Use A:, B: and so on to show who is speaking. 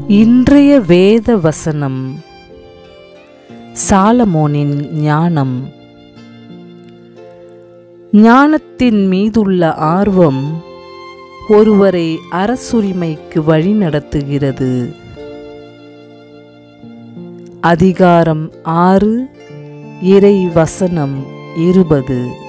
A: இன்றைய வேத வசனம் சாலமோனின் ஞானம். ஞானத்தின் மீதுள்ள ஆர்வம் ஒருவரை அரசுரிமைக்கு வழிநடத்துகிறது. அதிகாரம் 6 இறை வசனம் 20.